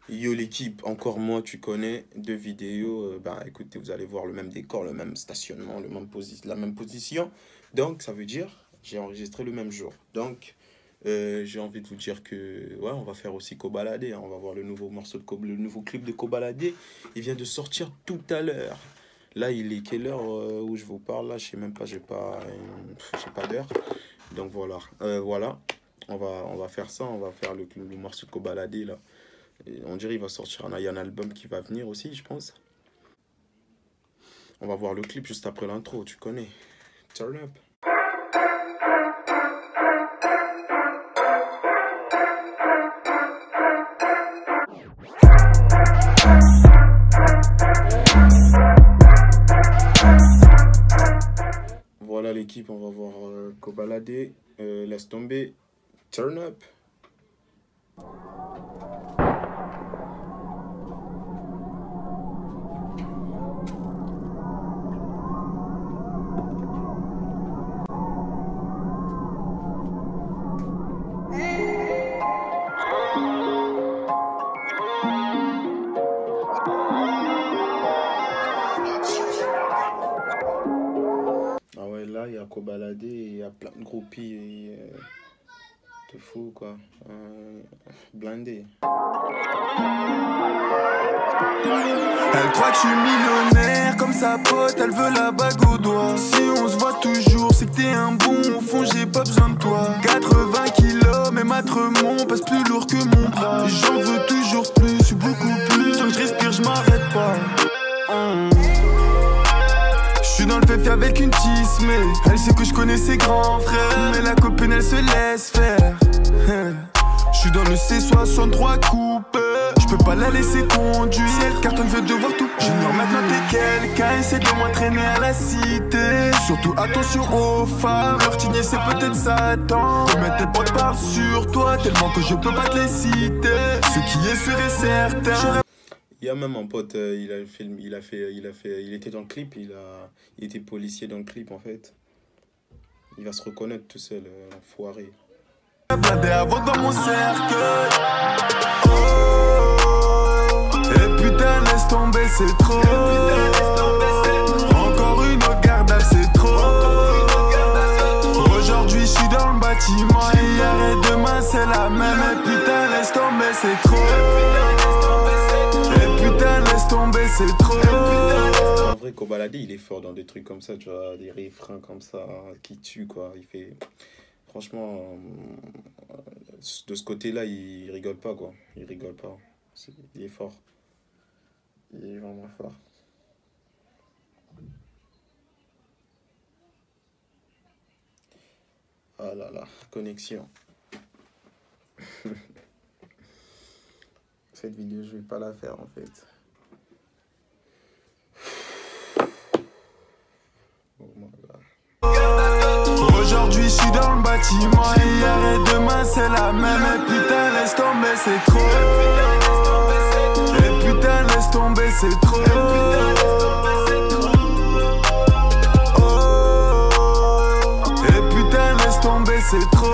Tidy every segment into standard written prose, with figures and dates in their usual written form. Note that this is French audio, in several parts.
Yo l'équipe, encore moi, tu connais, deux vidéos, bah écoutez, vous allez voir le même décor, le même stationnement, la même position. Donc ça veut dire, j'ai enregistré le même jour. Donc j'ai envie de vous dire que, ouais, on va faire aussi Kobalade, hein. On va voir le nouveau morceau le nouveau clip de Kobalade. Il vient de sortir tout à l'heure. Là, il est quelle heure où je vous parle, là, je sais même pas, j'ai pas d'heure. Donc voilà, voilà, on va faire ça, on va faire le morceau de Kobalade, là. Et on dirait qu'il va sortir il y a un album qui va venir aussi, je pense. On va voir le clip juste après l'intro, tu connais. Turn up. Voilà l'équipe, on va voir Kobalade. Laisse tomber. Turn up. Ah ouais, là, il y a Kobalade et il y a plein de groupies et, de fou, quoi. Blindé. Elle croit que je suis millionnaire, comme sa pote, elle veut la bague au doigt. Si on se voit toujours, c'est que t'es un bon, au fond j'ai pas besoin de toi. 80 kilos, même à Tremont, passe plus lourd que mon bras. J'en veux toujours plus, beaucoup plus, tant que je respire, je m'arrête pas. Je suis dans le féfé avec une tisse, mais elle sait que je connais ses grands frères. Mais la copine elle se laisse faire. Je suis dans le C63 coupe, je peux pas la laisser conduire. Si elle cartonne, veut devoir tout. J'ignore maintenant t'es quelqu'un, essaie de m'entraîner à la cité. Surtout attention aux femmes, Martinier c'est peut-être Satan. Combien tes potes parlent sur toi, tellement que je peux pas te les citer. Ce qui est sûr et certain. Il y a même un pote, il a le film, il était dans le clip, il était policier dans le clip en fait. Il va se reconnaître tout seul, l'enfoiré. Blindé avant dans mon cercle. Oh, et putain laisse tomber c'est trop. Encore une autre garde c'est trop. Aujourd'hui je suis dans le bâtiment. Hier et demain c'est la même. Et putain laisse tomber c'est trop. Et putain laisse tomber c'est trop. En vrai Kobalade il est fort dans des trucs comme ça, tu vois, des refrains comme ça qui tuent quoi. Il fait... Franchement, de ce côté-là, il rigole pas, quoi. Il rigole pas. Il est fort. Il est vraiment fort. Ah là là, connexion. Cette vidéo, je vais pas la faire, en fait. Oh my God. Aujourd'hui je suis dans le bâtiment. Hier et demain c'est la même. Et putain laisse tomber c'est trop. Et putain laisse tomber c'est trop. Oh, et putain laisse tomber c'est trop.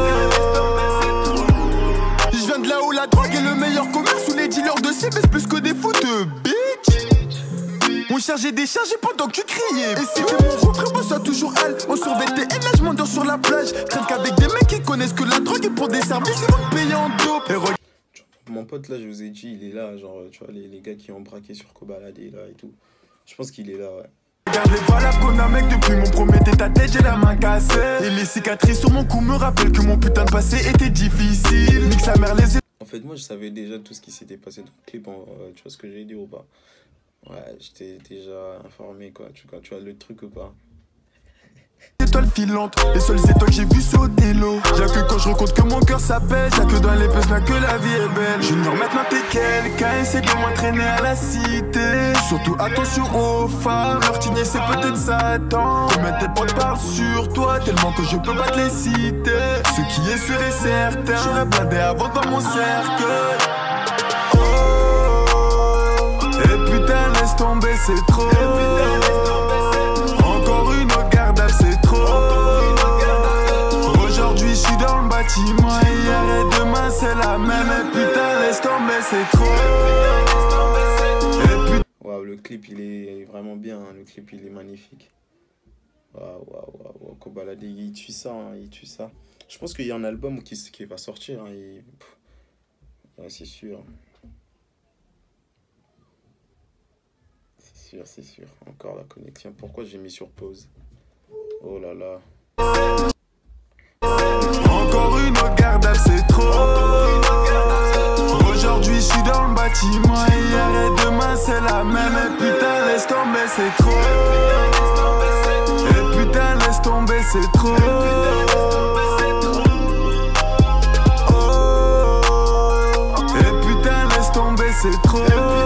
Je viens de là où la drogue est le meilleur commerce, où les dealers de cibles plus que des foot bitch. On chargeait des charges pendant que tu criais. Et c'était mon refrain, moi ça toujours elle. On survêtait et là je m'endors sur la plage. Traîne qu'avec des mecs qui connaissent que la drogue. Et pour des services ils vont me payer en dope. Mon pote là je vous ai dit il est là. Genre tu vois les gars qui ont braqué sur Kobalade là et tout. Je pense qu'il est là ouais. Regarde les balles qu'on a mec depuis mon premier tête à tête j'ai la main cassée. Et les cicatrices sur mon cou me rappellent que mon putain de passé était difficile. Nique sa mère les... En fait moi je savais déjà tout ce qui s'était passé dans le clip. Tu vois ce que j'ai dit ou pas? Ouais, j'étais déjà informé quoi, tu vois le truc ou pas? Étoiles filantes, les seules étoiles que j'ai vues sauter l'eau. Y'a que quand je rencontre que mon cœur s'apaise. Y'a que dans les pèses là que la vie est belle. J'ignore maintenant t'es quelqu'un, essaie de m'entraîner à la cité. Surtout attention aux femmes, Martinier c'est peut-être Satan. Combien tes potes parlent sur toi, tellement que je peux pas te les citer. Ce qui est sûr et certain, j'aurais blindé avant dans mon cercle. Et putain laisse tomber c'est trop. Encore une autre garde c'est trop. Aujourd'hui je suis dans le bâtiment. Hier et demain c'est la même. Et putain laisse tomber c'est trop. Waouh, le clip il est vraiment bien, hein. Le clip il est magnifique. Waouh, waouh, waouh, Kobalade, il tue ça, hein, il tue ça. Je pense qu'il y a un album qui va sortir, hein, ouais, c'est sûr. C'est sûr, c'est sûr. Encore la connexion. Pourquoi j'ai mis sur pause? Oh là là. Encore une autre gardale, c'est trop. Aujourd'hui je suis dans le bâtiment. Hier et demain c'est la même. Et putain laisse tomber, c'est trop. Et putain laisse tomber, c'est trop. Oh. Et putain laisse tomber, c'est trop.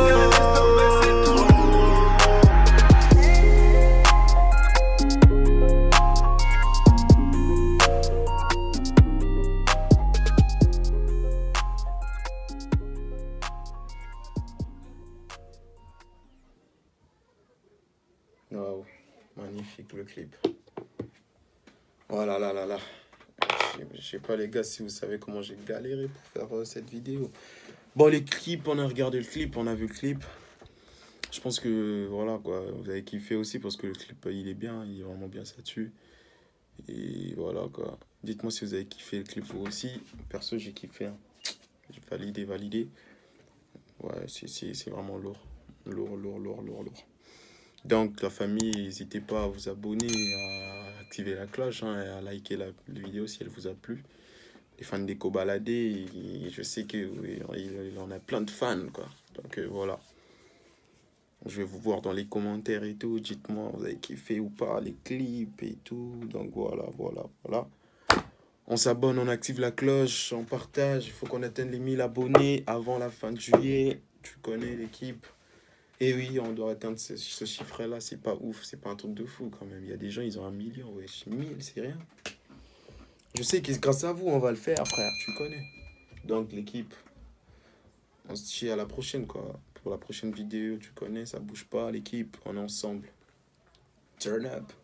Waouh, magnifique le clip. Voilà, là, là, là. Je sais pas les gars si vous savez comment j'ai galéré pour faire cette vidéo. Bon, les clips, on a regardé le clip, on a vu le clip. Je pense que voilà quoi, vous avez kiffé aussi parce que le clip il est bien, il est vraiment bien ça dessus. Et voilà quoi. Dites-moi si vous avez kiffé le clip vous aussi. Perso j'ai kiffé, hein. J'ai validé, validé. Ouais, c'est vraiment lourd. Lourd, lourd, lourd, lourd, lourd. Donc la famille, n'hésitez pas à vous abonner, à activer la cloche, hein, et à liker la vidéo si elle vous a plu. Les fans des Kobalade, je sais qu'il en a plein de fans quoi. Donc voilà. Je vais vous voir dans les commentaires et tout. Dites-moi, vous avez kiffé ou pas les clips et tout. Donc voilà, voilà, voilà. On s'abonne, on active la cloche, on partage. Il faut qu'on atteigne les 1000 abonnés avant la fin de juillet. Tu connais l'équipe. Et oui, on doit atteindre ce chiffre-là. C'est pas ouf, c'est pas un truc de fou quand même. Il y a des gens, ils ont 1 million. Ouais, 1000, c'est rien. Je sais que grâce à vous, on va le faire, frère. Tu connais. Donc l'équipe, on se dit à la prochaine, quoi. Pour la prochaine vidéo, tu connais, ça bouge pas, l'équipe, on est ensemble. Turn up.